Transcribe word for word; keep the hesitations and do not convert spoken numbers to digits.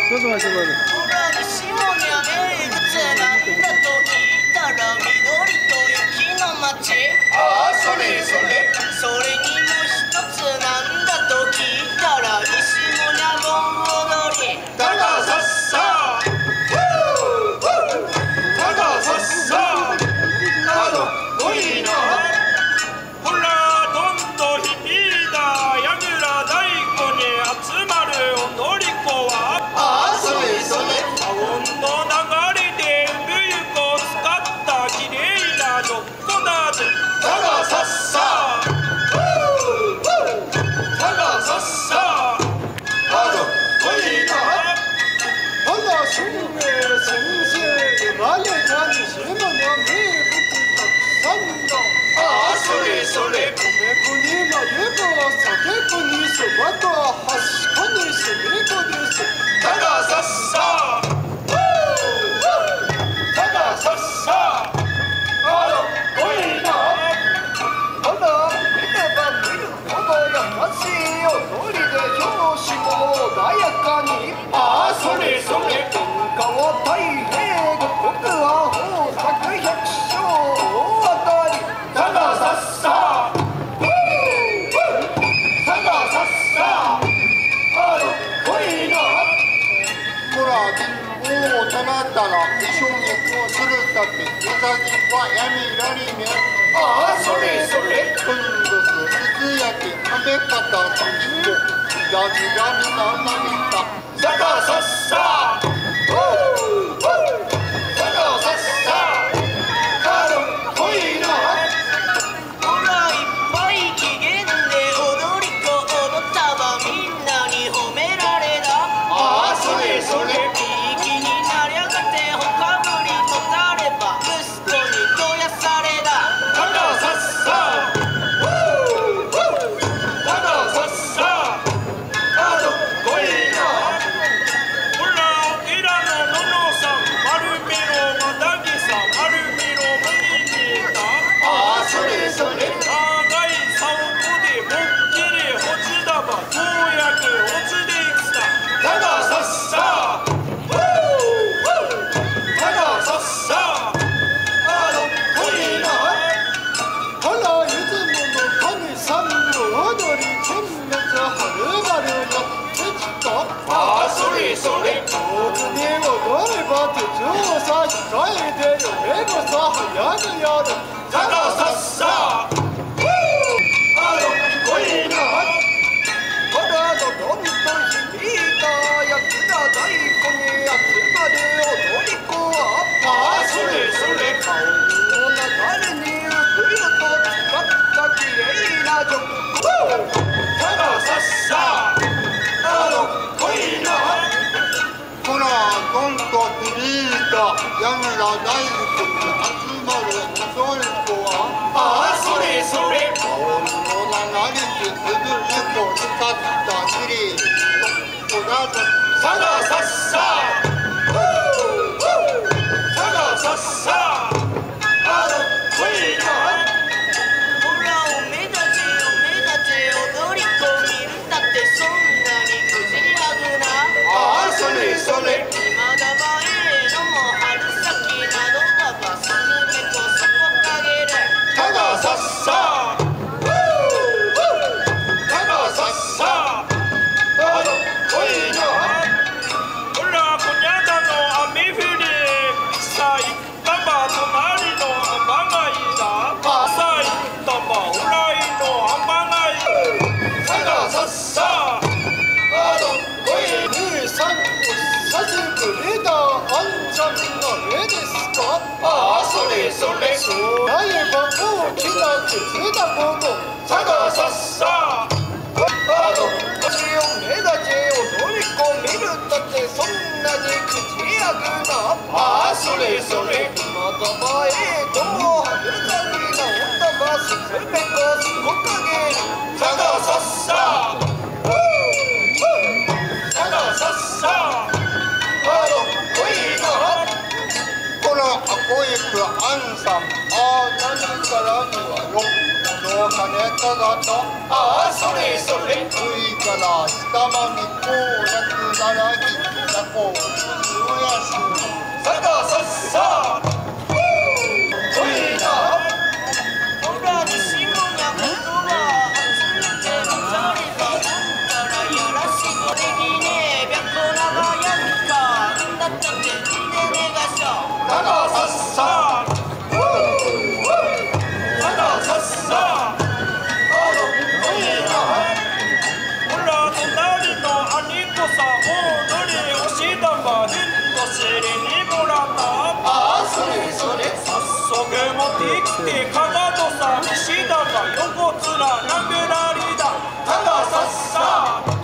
ちょっと待ってください。 ほら西門や名物なんだと聞いたら緑と雪の街。 ああそれそれ。 それにも一つなんだと聞いたら西門や盆踊り。 だがさっさだがさっさあのこいいな。 ほらどんど響いたやぐら太鼓に集まる踊り子は。 ああそれそれ。 青の流れで産湯を使ったきれいなどっこだぜ。 だがさっさだがさっさあのこいいな。 ほら新名先生生まれた西門の名物たくさんだ。 ああそれそれ。 米粉にまゆば酒粉にそばと端っこにすみこです。 だがさっさだがさっさあのこいいな。 ほら見れば見るほど優しい踊りで表紙も穏やかに。 ああそれそれ。 天下を太平五国は豊作百姓大当たり。 だがさっさだがさっさあのこいいな。 ほら貧乏を唱ったら一緒にこうするだってうさぎは闇らりめ。 ああそれそれ。 ふんどすつつやき食べ方さんごひがみがみななみた。 だがさっさだがさっさあのこいいな。 ほらいっぱい機嫌で踊り子踊ったわみんなに褒められた。 ああそれそれ。 いい気になりやがってほかぶりとたれば息子にどやされだ。 だがさっさだがさっさあのこいいな。 ほらお寺のののさん丸メロまだぎさ丸メロ麦にいた。 ああそれそれ。 長い竿でもっきり落ちだばどうやけ落ちでいつだ。 だがさっさだがさっさあのこいいな。 ほら出雲の神さんの踊り今月はるばるやってきた。 ああそれそれ。 上手に踊れば手錠さ控えて嫁がさ早くやる。 だがさっさあのこいいな。 ほらどどんと響いたやつら太鼓に集まる踊り子は。 ああそれそれ。 顔の流れに浮くよと使ったきれいなジョック。 だがさっさあのこいいな。 ほらどんと響いたやぐら大福に集まる踊り子は。 ああそれそれ。 青の流れてすぐにこ使ったきれいな子だぜ。 だがさっさだがさっさあのこいいな。 ほらおめだちおめだち踊り子見るたってそんなにくじらぐな。 ああそれそれ。 今だばええのも春先などだばスズメとそこかげる。 だがさっさだがさっさあのこいいな。 ほらこにゃだの雨降りさあ行ったば隣の甘がいだ。さあ行ったばおらいの甘がい。 だがさっさあのこいいな。 兄さんお久しぶりだ。あんちゃんの絵ですか。 ああそれそれ。 そうなれば大きな傷だもの。 だがさっさあの私を目立ち踊り子見るたってそんなに口やくな。 ああそれそれ。 またまえとも春先がおたばすずめこすこかげる。 だがさっさだがさっさあのこいいな。 ほらあこいくあんさん。ああ何からにはよ。この金かがたああそれそれ上から下までこうやくならひったこうおやすみさかさっさおいなほら西村ことは集めてのチャリがなんたらやらしくできねえ白虎長やんかんだったってんでねがしょさかさっさおいさかさっさあどおいなほら隣の兄子さんを乗り押し玉ひんと尻にもらったああそれそれ早速持ってきてかかとさ石玉横面なめらりださかさっさ